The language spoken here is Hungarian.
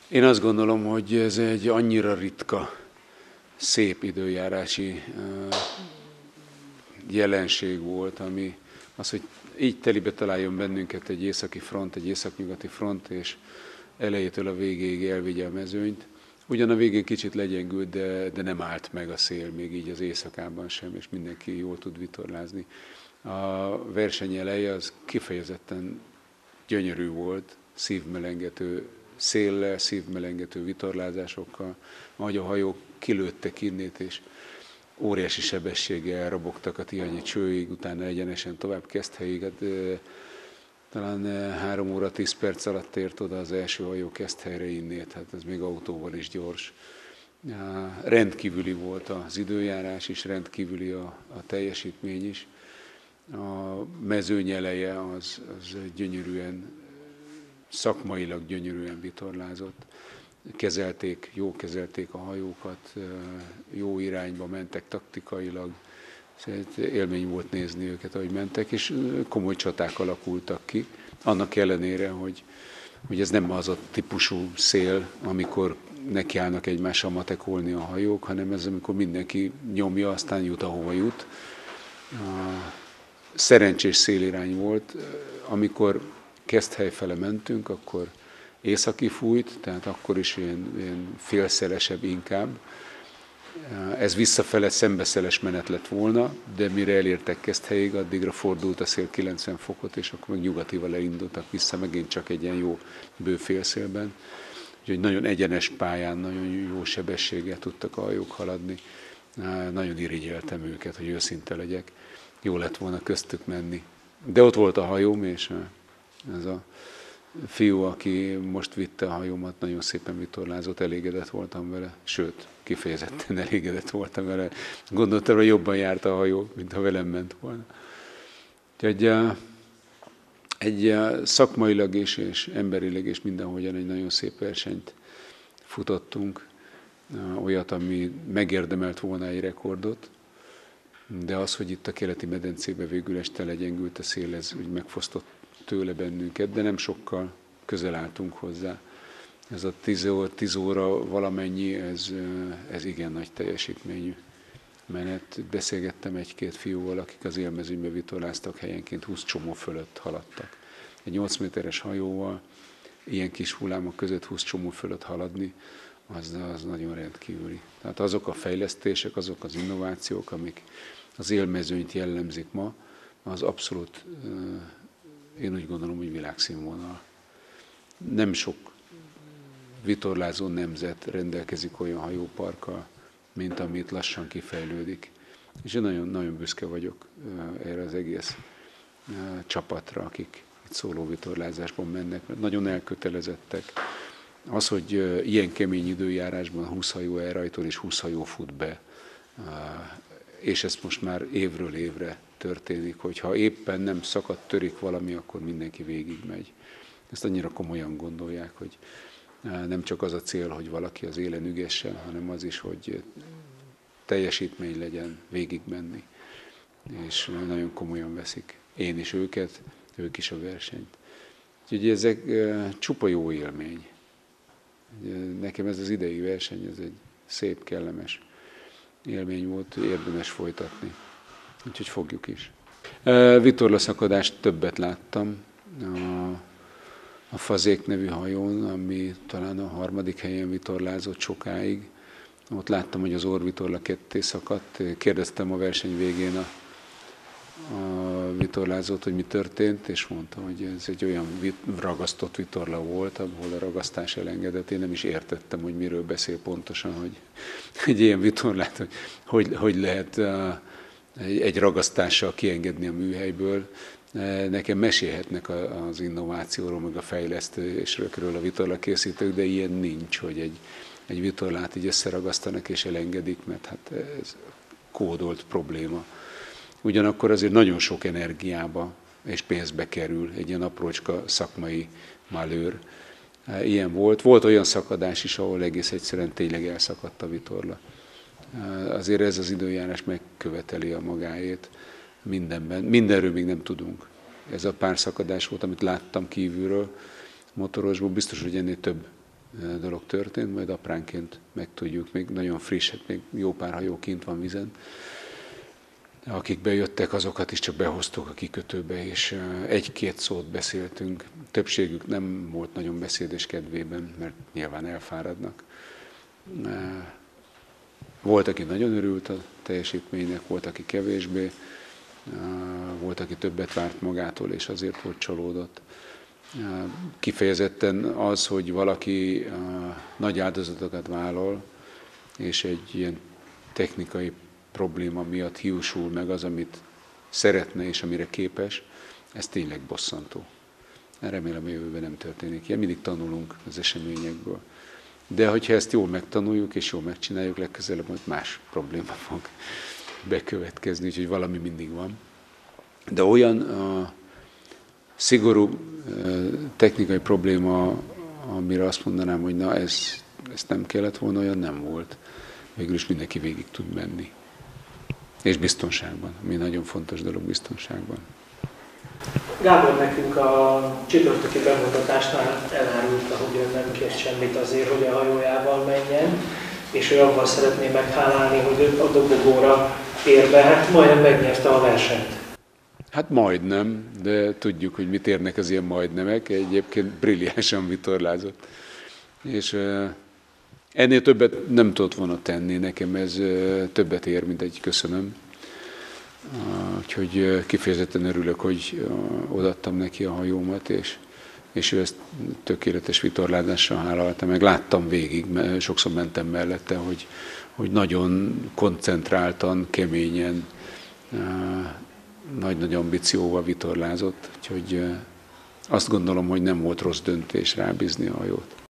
Én azt gondolom, hogy ez egy annyira ritka, szép időjárási jelenség volt, ami az, hogy így telibe találjon bennünket egy északi front, egy északnyugati front, és elejétől a végéig elvigye a mezőnyt. Ugyan a végén kicsit legyengült, de nem állt meg a szél, még így az éjszakában sem, és mindenki jól tud vitorlázni. A verseny eleje az kifejezetten gyönyörű volt, szívmelengető széllel, szívmelengető vitorlázásokkal, ahogy a hajók kilőttek innét, és óriási sebességgel elrobogtak a Tihanyi csőig, utána egyenesen tovább Keszthelyig. Hát, talán 3 óra 10 perc alatt ért oda az első hajó Keszthelyre innét, hát ez még autóval is gyors. Rendkívüli volt az időjárás is, rendkívüli a teljesítmény is. A mezőny eleje az gyönyörűen, szakmailag gyönyörűen vitorlázott. Jól kezelték a hajókat, jó irányba mentek taktikailag. Élmény volt nézni őket, ahogy mentek, és komoly csaták alakultak ki. Annak ellenére, hogy ez nem az a típusú szél, amikor nekiállnak egymással matekolni a hajók, hanem ez, amikor mindenki nyomja, aztán jut, ahova jut. Szerencsés szélirány volt. Amikor Keszthely fele mentünk, akkor északi fújt, tehát akkor is ilyen félszelesebb inkább. Ez visszafele szembeszeles menet lett volna, de mire elértek Keszthelyig, addigra fordult a szél 90 fokot, és akkor meg nyugatival elindultak vissza, megint csak egy ilyen jó bő félszélben. Úgyhogy nagyon egyenes pályán, nagyon jó sebességgel tudtak a hajók haladni. Nagyon irigyeltem őket, hogy őszinte legyek. Jó lett volna köztük menni. De ott volt a hajóm, és ez a fiú, aki most vitte a hajómat, nagyon szépen vitorlázott, elégedett voltam vele, sőt, kifejezetten elégedett voltam vele. Gondoltam, hogy jobban járt a hajó, mint ha velem ment volna. Úgyhogy egy szakmailag és emberileg és mindenhogyan egy nagyon szép versenyt futottunk, olyat, ami megérdemelt volna egy rekordot, de az, hogy itt a keleti medencébe végül este legyengült a szél, ez úgy megfosztott tőle bennünket, de nem sokkal közel álltunk hozzá. Ez a 10 óra valamennyi, ez igen nagy teljesítményű menet. Beszélgettem egy-két fiúval, akik az élmezőnybe vitorláztak, helyenként 20 csomó fölött haladtak. Egy 8 méteres hajóval, ilyen kis hullámok között 20 csomó fölött haladni, az nagyon rendkívüli. Tehát azok a fejlesztések, azok az innovációk, amik az élmezőnyt jellemzik ma, az abszolút, én úgy gondolom, hogy világszínvonal. Nem sok vitorlázó nemzet rendelkezik olyan hajóparkkal, mint amit lassan kifejlődik. És én nagyon, nagyon büszke vagyok erre az egész csapatra, akik itt szóló vitorlázásban mennek, mert nagyon elkötelezettek. Az, hogy ilyen kemény időjárásban 20 hajó elrajtol és 20 hajó fut be, és ez most már évről évre történik, hogyha éppen nem szakadt, törik valami, akkor mindenki végigmegy. Ezt annyira komolyan gondolják, hogy nem csak az a cél, hogy valaki az élen ügessen, hanem az is, hogy teljesítmény legyen, végigmenni. És nagyon komolyan veszik. Én is őket, ők is a versenyt. Úgyhogy ezek csupa jó élmény. Nekem ez az idei verseny, ez egy szép, kellemes élmény volt, érdemes folytatni. Úgyhogy fogjuk is. Vitorlaszakadást többet láttam a Fazék nevű hajón, ami talán a 3. helyen vitorlázott sokáig. Ott láttam, hogy az orrvitorla ketté szakadt. Kérdeztem a verseny végén a vitorlázót, hogy mi történt, és mondta, hogy ez egy olyan ragasztott vitorla volt, ahol a ragasztás elengedett. Én nem is értettem, hogy miről beszél pontosan, hogy egy ilyen vitorlát, hogy lehet egy ragasztással kiengedni a műhelyből. Nekem mesélhetnek az innovációról, meg a fejlesztésről a vitorlakészítők, de ilyen nincs, hogy egy vitorlát így összeragasztanak és elengedik, mert hát ez kódolt probléma. Ugyanakkor azért nagyon sok energiába és pénzbe kerül egy ilyen aprócska szakmai malőr. Ilyen volt. Volt olyan szakadás is, ahol egész egyszerűen tényleg elszakadt a vitorla. Azért ez az időjárás megköveteli a magáét mindenben. Mindenről még nem tudunk. Ez a pár szakadás volt, amit láttam kívülről motorosból, biztos, hogy ennél több dolog történt, majd apránként megtudjuk, még nagyon friss, még jó pár hajó kint van vízen. Akik bejöttek, azokat is csak behoztuk a kikötőbe, és egy-két szót beszéltünk. Többségük nem volt nagyon beszédes kedvében, mert nyilván elfáradnak. Volt, aki nagyon örült a teljesítménynek, volt, aki kevésbé, volt, aki többet várt magától, és azért volt csalódott. Kifejezetten az, hogy valaki nagy áldozatokat vállal, és egy ilyen technikai probléma miatt hiúsul meg az, amit szeretne és amire képes, ez tényleg bosszantó. Remélem, a jövőben nem történik ilyen. Mindig tanulunk az eseményekből. De hogyha ezt jól megtanuljuk és jól megcsináljuk, legközelebb majd más probléma fog bekövetkezni, úgyhogy valami mindig van. De olyan szigorú technikai probléma, amire azt mondanám, hogy na ezt nem kellett volna, olyan nem volt. Végül is mindenki végig tud menni. És biztonságban, ami nagyon fontos dolog, biztonságban. Gábor nekünk a csütörtöki bemutatásnál elárulta, hogy ő nem kért semmit azért, hogy a hajójával menjen, és ő abban szeretné meghálálni, hogy a dobogóra ér be. Hát majdnem megnyerte a versenyt. Hát majdnem, de tudjuk, hogy mit érnek az ilyen majdnemek. Egyébként brilliánsan vitorlázott. És ennél többet nem tudott volna tenni, nekem ez többet ér, mint egy köszönöm. Úgyhogy kifejezetten örülök, hogy odaadtam neki a hajómat, és ő ezt tökéletes vitorlázással hálálta meg. Láttam végig, mert sokszor mentem mellette, hogy nagyon koncentráltan, keményen, nagy-nagy ambícióval vitorlázott. Úgyhogy azt gondolom, hogy nem volt rossz döntés rábízni a hajót.